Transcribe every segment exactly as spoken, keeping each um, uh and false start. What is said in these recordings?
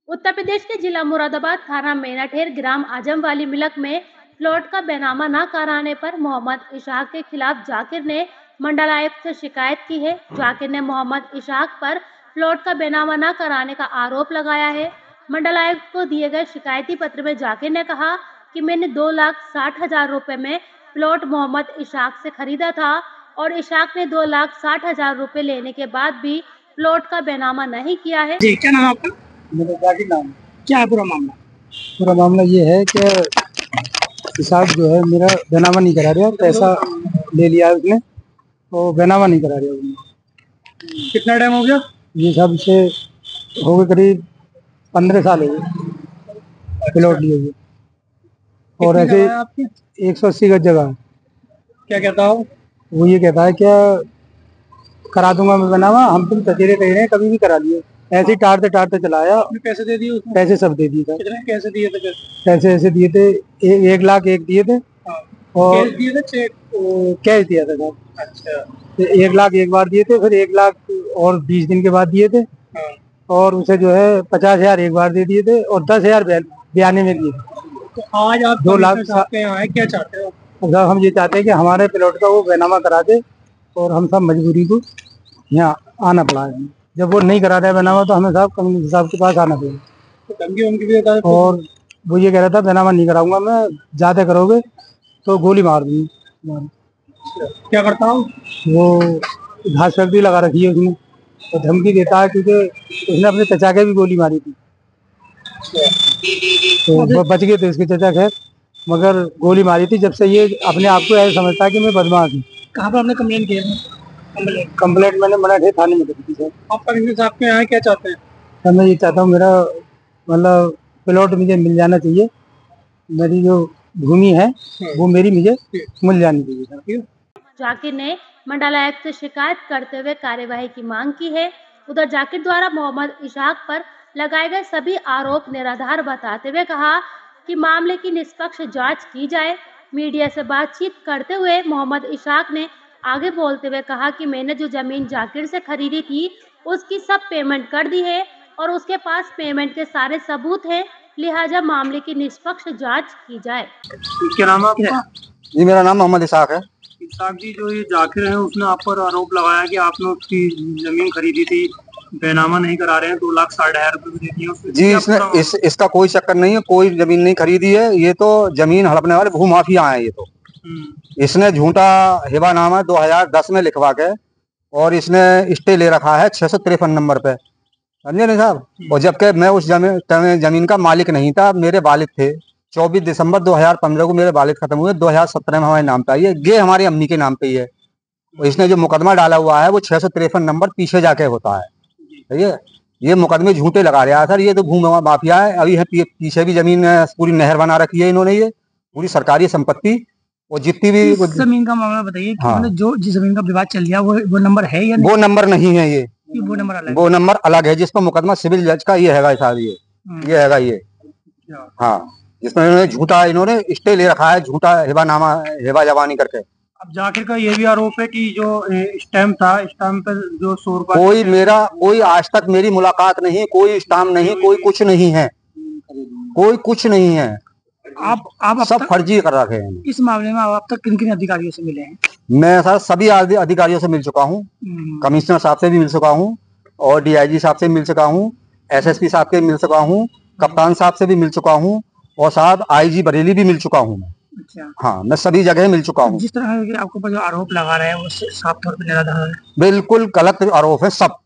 उत्तर प्रदेश के जिला मुरादाबाद थाना मेनाठेर ग्राम आजमवाली मिलक में प्लॉट का बैनामा न कराने पर मोहम्मद इशाक के खिलाफ जाकिर ने मंडलायुक्त से शिकायत की है। जाकिर ने मोहम्मद इशाक पर प्लॉट का बैनामा न कराने का आरोप लगाया है। मंडलायुक्त को दिए गए शिकायती पत्र में जाकिर ने कहा कि मैंने दो लाख साठ हजार रुपए में प्लॉट मोहम्मद इशाक से खरीदा था और इशाक ने दो लाख साठ हजार रुपए लेने के बाद भी प्लॉट का बैनामा नहीं किया है। जी, क्या नाम है आपका? मेरा जाकिर नाम है। क्या है पूरा मामला? पूरा मामला ये है कि इसाक जो है मेरा बैनामा नहीं करा रहा, पैसा ले लिया है उसने तो बैनामा नहीं करा रहा उसने। कितना टाइम हो गया? ये सब से हो गए करीब पंद्रह साल हो गए प्लॉट लिए हुए। और ऐसे एक सौ अस्सी गज जगह है। क्या कहता हो? वो ये कहता है क्या करा दूंगा मैं बैनामा, हम तुम तजेरे कह रहे हैं कभी भी करा लिए, ऐसे ही टारते टारते चलाया। आपने पैसे दे दिए उसको? पैसे सब दे दिए था। कितने पैसे दिए थे? पैसे ऐसे दिए थे ए, एक लाख एक दिए थे। हाँ। और कैश दिए थे चेक? कैश दिया था सर। अच्छा। तो एक लाख एक बार दिए थे, फिर एक लाख और बीस दिन के बाद दिए थे। हाँ। और उसे जो है पचास हजार एक बार दे दिए थे और दस हजार बयाने में दिए थे। तो आज आप दो लाख आपके यहाँ आए, क्या चाहते हो? मतलब हम ये चाहते हैं कि हमारे प्लॉट का वो बैनामा करा दे और हम सब मजबूरी को यहाँ आना पड़ा है। जब वो नहीं करा रहा है बैनामा तो हमें साहब कमिश्नर साहब के पास आना पड़ेगा। तो धमकी वमकी भी देता है? और वो ये कह रहा था बैनामा नहीं कराऊंगा मैं, ज्यादा करोगे तो गोली मार दूंगी। क्या करता हूँ? वो घास फैक्ट्री लगा रखी है उसने, तो धमकी देता है क्योंकि उसने अपने चचा के भी गोली मारी थी तो वो बच गए थे उसके चचा, खैर मगर गोली मारी थी। जब से ये अपने आप को ऐसा समझता है कि मैं बदमाश हूँ। कहाँ पर आपने कंप्लेंट किया? कंप्लेंट कंप्लेंट मैंने मनाठेर थाने में करी थी सर। आप कमिश्नर साहब के यहाँ क्या चाहते हैं? सर मैं ये चाहता हूँ मेरा मतलब प्लॉट मुझे मिल जाना चाहिए, मेरी जो भूमि है वो मेरी मुझे मिल जानी चाहिए सर। जाकिर ने मंडलायुक्त से शिकायत करते हुए कार्यवाही की मांग की है। उधर जाकिर द्वारा मोहम्मद इशाक पर लगाए गए सभी आरोप निराधार बताते हुए कहा कि मामले की निष्पक्ष जांच की जाए। मीडिया से बातचीत करते हुए मोहम्मद इशाक ने आगे बोलते हुए कहा कि मैंने जो जमीन जाकिर से खरीदी थी उसकी सब पेमेंट कर दी है और उसके पास पेमेंट के सारे सबूत हैं, लिहाजा मामले की निष्पक्ष जांच की जाए। क्या नाम है आपका? जी मेरा नाम मोहम्मद इशाक है। इशाक जी, जो ये जाकिर है उसने आप पर आरोप लगाया कि आपने उसकी जमीन खरीदी थी, बैनामा नहीं करा रहे हैं, दो लाख साठ हजार रुपए भी दे दिए जी। इसने इस, इसका कोई चक्कर नहीं है, कोई जमीन नहीं खरीदी है, ये तो जमीन हड़पने वाले भूमाफिया हैं ये तो। इसने झूठा हिबानामा दो हजार दस में लिखवा के और इसने स्टे ले रखा है छह सौ तिरपन नंबर पे, समझे नहीं साहब। और जबकि मैं उस जमीन जमीन का मालिक नहीं था, मेरे वालिद थे। चौबीस दिसंबर दो हजार पंद्रह को मेरे वालिद खत्म हुए, दो हजार सत्रह में हमारे नाम पे आई है, ये हमारी अम्मी के नाम पे ही है। और इसने जो मुकदमा डाला हुआ है वो छह सौ तिरपन नंबर पीछे जाके होता है, सही है। ये मुकदमे झूठे लगा रहा है सर, ये तो भूमि माफिया है। अभी है पीछे भी जमीन पूरी नहर बना रखी है इन्होंने, ये पूरी सरकारी संपत्ति और जितनी भी जमीन का मामला बताइए। हाँ। जो जिस जमीन का विवाद चल गया वो वो नंबर है या नहीं? वो नंबर नहीं है, ये वो नंबर अलग वो नंबर अलग है जिस पर मुकदमा सिविल जज का ये हैगा साहब, ये ये हैगा ये हाँ, जिसमें इन्होंने झूठा इन्होंने स्टे ले रखा है, झूठा हिबानामा हिबा जवानी करके। अब जाकिर का ये भी आरोप है कि जो स्टैम्प था, स्टैम्प पर जो सौ रुपए, कोई मेरा कोई आज तक मेरी मुलाकात नहीं, कोई स्टाम्प नहीं, कोई कुछ नहीं है, कोई कुछ नहीं है। आप आप सब फर्जी कर रखे हैं। इस मामले में आप तक किन किन अधिकारियों से मिले हैं? मैं सर सभी अधिकारियों से मिल चुका हूँ, कमिश्नर साहब से भी मिल चुका हूँ और डीआईजी साहब से मिल चुका हूँ, एसएसपी साहब से मिल चुका हूँ, कप्तान साहब से भी मिल चुका हूँ और साहब आईजी बरेली भी मिल चुका हूँ। अच्छा। हाँ, मैं सभी जगह मिल चुका हूँ। जिस तरह के आपके ऊपर जो आरोप लगा रहे हैं वो साफ तौर पर निराधार है, बिल्कुल गलत आरोप है, सब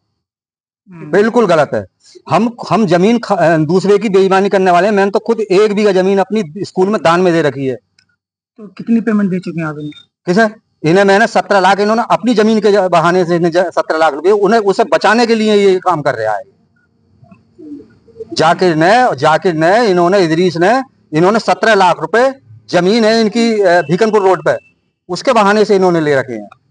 बिल्कुल गलत है। हम हम जमीन दूसरे की बेईमानी करने वाले हैं। मैंने तो खुद एक बीघा जमीन अपनी स्कूल में दान में दे रखी है। तो कितनी पेमेंट दे चुके हैं आप? किसे? इन्हें मैंने सत्रह लाख, इन्होंने अपनी जमीन के बहाने से सत्रह लाख रुपए उन्हें उसे बचाने के लिए ये काम कर रहा है। जाकिर ने जाकिर ने इन्होंने इदरीस ने इन्होंने सत्रह लाख रुपए जमीन है इनकी भीकनपुर रोड पे, उसके बहाने से इन्होंने ले रखे हैं।